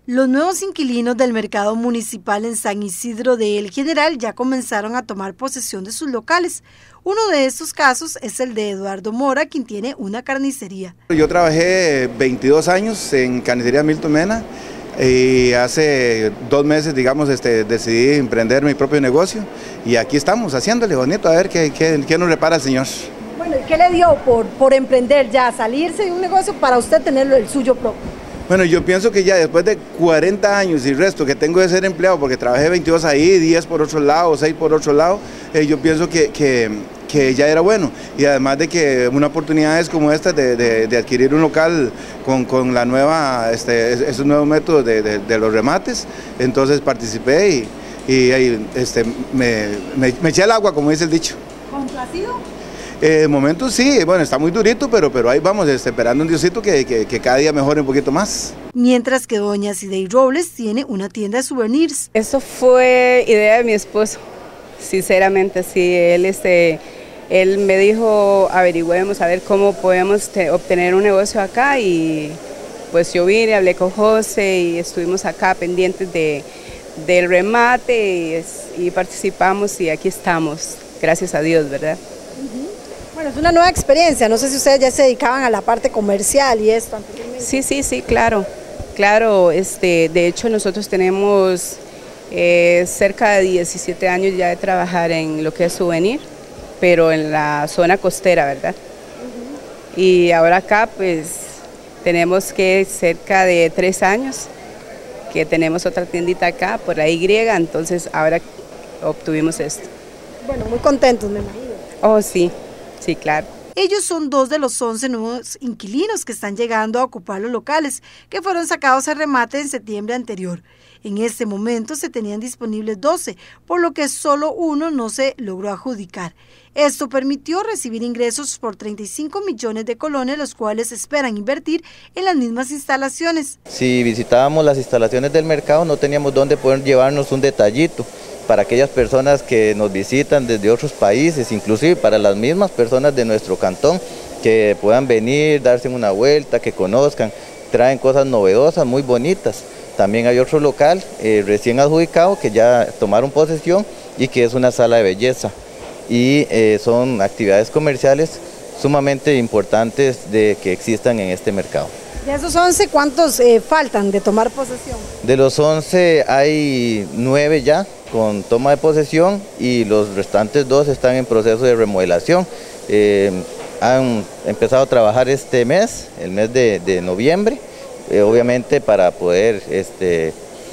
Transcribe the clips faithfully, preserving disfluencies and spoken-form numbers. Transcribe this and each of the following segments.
Los nuevos inquilinos del mercado municipal en San Isidro de El General ya comenzaron a tomar posesión de sus locales. Uno de estos casos es el de Eduardo Mora, quien tiene una carnicería. Yo trabajé veintidós años en carnicería Milton Mena y hace dos meses, digamos, este, decidí emprender mi propio negocio y aquí estamos haciéndole bonito, a ver qué, qué, qué nos repara el señor. Bueno, ¿y qué le dio por, por emprender ya, salirse de un negocio para usted tenerlo el suyo propio? Bueno, yo pienso que ya después de cuarenta años y resto que tengo de ser empleado, porque trabajé veintidós ahí, diez por otro lado, seis por otro lado, eh, yo pienso que, que, que ya era bueno. Y además de que una oportunidad es como esta de, de, de adquirir un local con, con la nueva, este, esos nuevos métodos de, de, de los remates, entonces participé y, y, y este, me, me, me eché al agua, como dice el dicho. ¿Complacido? Eh, de momento sí, bueno, está muy durito, pero, pero ahí vamos, este, esperando un Diosito que, que, que cada día mejore un poquito más. Mientras que doña Sidey Robles tiene una tienda de souvenirs. Eso fue idea de mi esposo, sinceramente, sí, él, este, él me dijo, averigüemos a ver cómo podemos te, obtener un negocio acá y pues yo vine, hablé con José y estuvimos acá pendientes de, del remate y, y participamos y aquí estamos, gracias a Dios, ¿verdad? Uh-huh. Bueno, es una nueva experiencia, no sé si ustedes ya se dedicaban a la parte comercial y esto anteriormente. Sí, sí, sí, claro, claro, este, de hecho nosotros tenemos eh, cerca de diecisiete años ya de trabajar en lo que es souvenir, pero en la zona costera, ¿verdad? Uh-huh. Y ahora acá pues tenemos que cerca de tres años que tenemos otra tiendita acá, por la Y, entonces ahora obtuvimos esto. Bueno, muy contentos, me imagino. Oh, sí. Sí, claro. Ellos son dos de los once nuevos inquilinos que están llegando a ocupar los locales que fueron sacados a remate en septiembre anterior. En este momento se tenían disponibles doce, por lo que solo uno no se logró adjudicar. Esto permitió recibir ingresos por treinta y cinco millones de colones, los cuales esperan invertir en las mismas instalaciones. Si visitábamos las instalaciones del mercado no teníamos dónde poder llevarnos un detallito para aquellas personas que nos visitan desde otros países, inclusive para las mismas personas de nuestro cantón, que puedan venir, darse una vuelta, que conozcan, traen cosas novedosas, muy bonitas. También hay otro local eh, recién adjudicado que ya tomaron posesión y que es una sala de belleza. Y eh, son actividades comerciales sumamente importantes de que existan en este mercado. De esos once, ¿cuántos eh, faltan de tomar posesión? De los once hay nueve ya con toma de posesión y los restantes dos están en proceso de remodelación. Eh, han empezado a trabajar este mes, el mes de, de noviembre, eh, obviamente para poder este,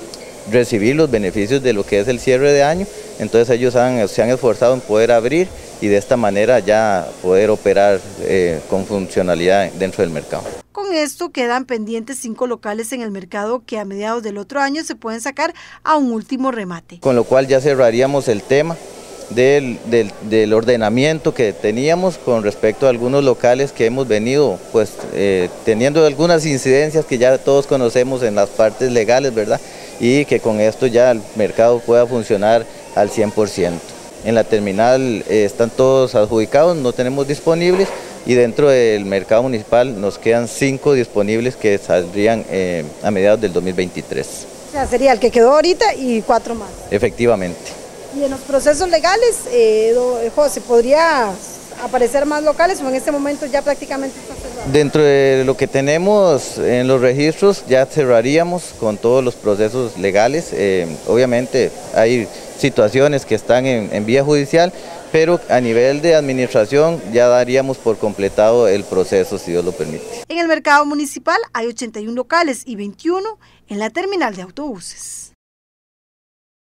recibir los beneficios de lo que es el cierre de año. Entonces ellos han, se han esforzado en poder abrir y de esta manera ya poder operar eh, con funcionalidad dentro del mercado. Con esto quedan pendientes cinco locales en el mercado que a mediados del otro año se pueden sacar a un último remate. Con lo cual ya cerraríamos el tema del, del, del ordenamiento que teníamos con respecto a algunos locales que hemos venido pues eh, teniendo algunas incidencias que ya todos conocemos en las partes legales, ¿verdad? Y que con esto ya el mercado pueda funcionar al cien por ciento. En la terminal eh, están todos adjudicados, no tenemos disponibles y dentro del mercado municipal nos quedan cinco disponibles que saldrían eh, a mediados del dos mil veintitrés. O sea, sería el que quedó ahorita y cuatro más. Efectivamente. Y en los procesos legales, eh, José, ¿podría aparecer más locales o en este momento ya prácticamente está cerrado? Dentro de lo que tenemos en los registros ya cerraríamos con todos los procesos legales. Eh, obviamente hay situaciones que están en, en vía judicial, pero a nivel de administración ya daríamos por completado el proceso, si Dios lo permite. En el mercado municipal hay ochenta y uno locales y veintiuno en la terminal de autobuses.